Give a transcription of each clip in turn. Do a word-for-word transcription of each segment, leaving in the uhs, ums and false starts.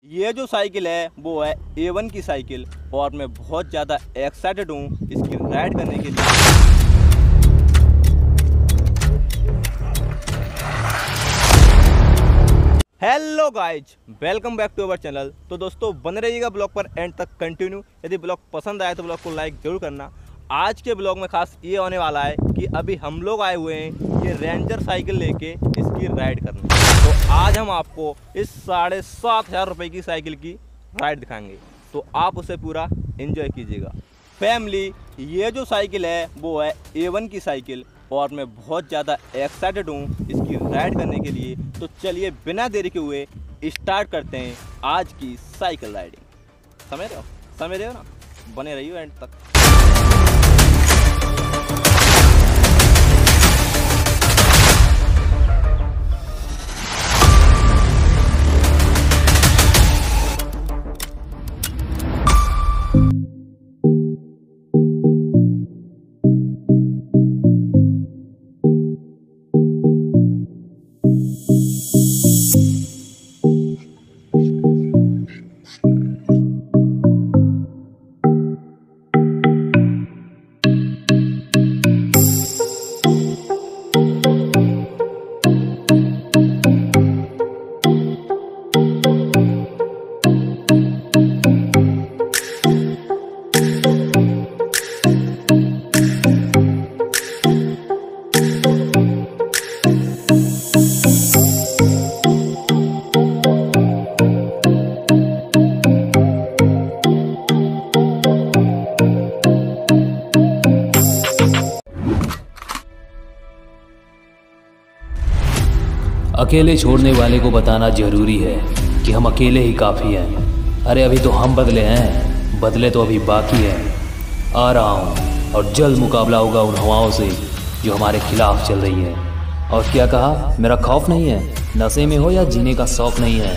ये जो साइकिल है वो है ए वन की साइकिल और मैं बहुत ज़्यादा एक्साइटेड हूँ इसकी राइड करने के लिए। Hello guys, welcome back to our channel. तो दोस्तों बन रहिएगा ब्लॉग पर एंड तक कंटिन्यू। यदि ब्लॉग पसंद आए तो ब्लॉग को लाइक जरूर करना। आज के ब्लॉग में खास ये होने वाला है कि अभी हम लोग आए हुए हैं ये रेंजर साइकिल लेके इसकी राइड करने। तो आज हम आपको इस साढ़े सात हज़ार रुपये की साइकिल की राइड दिखाएंगे, तो आप उसे पूरा एंजॉय कीजिएगा। फैमिली, ये जो साइकिल है वो है ए वन की साइकिल और मैं बहुत ज़्यादा एक्साइटेड हूँ इसकी राइड करने के लिए। तो चलिए बिना देरी के हुए स्टार्ट करते हैं आज की साइकिल राइडिंग। समझ रहे हो समझ रहे हो ना, बने रहिए एंड तक। अकेले छोड़ने वाले को बताना जरूरी है कि हम अकेले ही काफ़ी हैं। अरे अभी तो हम बदले हैं, बदले तो अभी बाकी है। आ रहा हूँ और जल्द मुकाबला होगा उन हवाओं से जो हमारे खिलाफ चल रही है। और क्या कहा, मेरा खौफ नहीं है, नशे में हो या जीने का शौक नहीं है।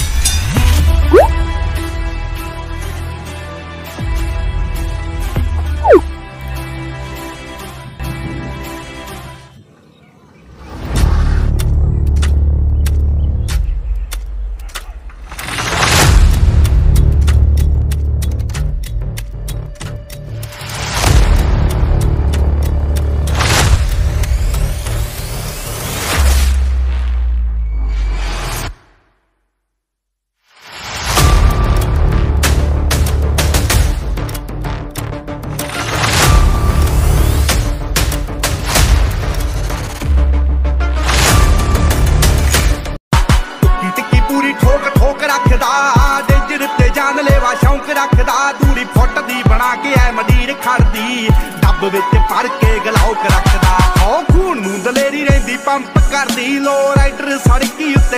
रखदा दूरी फुट दी बना के ऐ मंडीर खड़दी डब विच भर के गलाउक रखदा ओ खून नूं दलेरी रहिंदी पंप करदी लो राइडर सड़की उत्ते।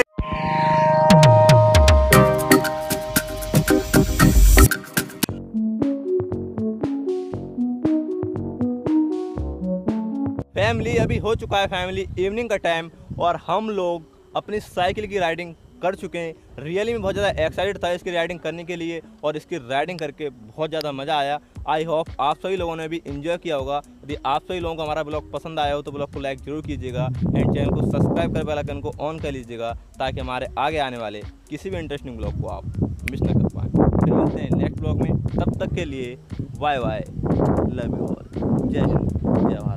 फैमिली, अभी हो चुका है फैमिली इवनिंग का टाइम और हम लोग अपनी साइकिल की राइडिंग कर चुके हैं। रियली में बहुत ज़्यादा एक्साइटेड था इसकी राइडिंग करने के लिए और इसकी राइडिंग करके बहुत ज़्यादा मज़ा आया। आई होप आप सभी लोगों ने भी एंजॉय किया होगा। यदि आप सभी लोगों को हमारा ब्लॉग पसंद आया हो तो ब्लॉग को लाइक जरूर कीजिएगा एंड चैनल को सब्सक्राइब कर बेल आइकन को ऑन कर लीजिएगा ताकि हमारे आगे आने वाले किसी भी इंटरेस्टिंग ब्लॉग को आप मिस न कर पाएँ। फिर मिलते हैं नेक्स्ट ब्लॉग में, तब तक के लिए bye bye, love you all, जय हिंद, जय भारत।